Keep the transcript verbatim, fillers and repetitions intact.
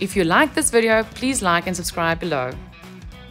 If you like this video, please like and subscribe below.